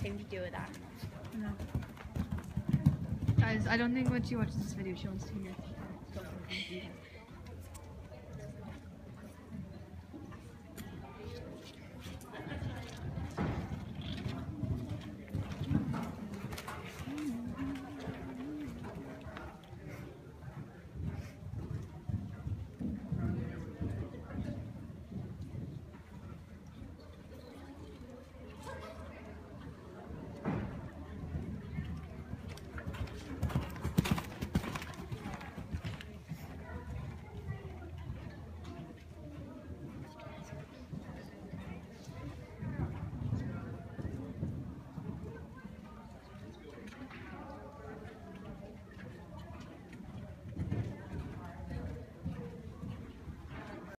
anything to do with animals. No. Guys, I don't think when she watches this video she wants to hear stuff like this.